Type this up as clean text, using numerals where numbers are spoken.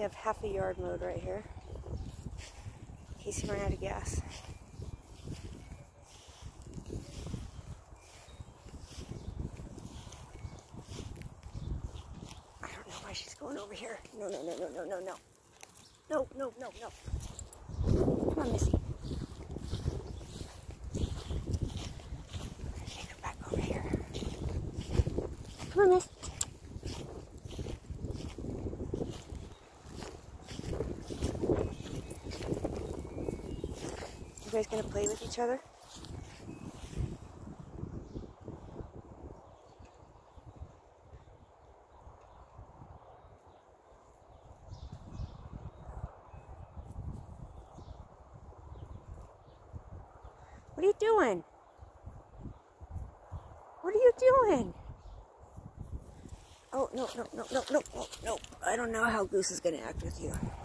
We have half a yard mowed right here, in case you run out of gas. I don't know why she's going over here. No, no, no, no, no, no, no. No, no, no, no. Come on, Missy. Take her back over here. Come on, Miss. You guys gonna play with each other? What are you doing? What are you doing? Oh, no, no, no, no, no, no, no. I don't know how Goose is gonna act with you.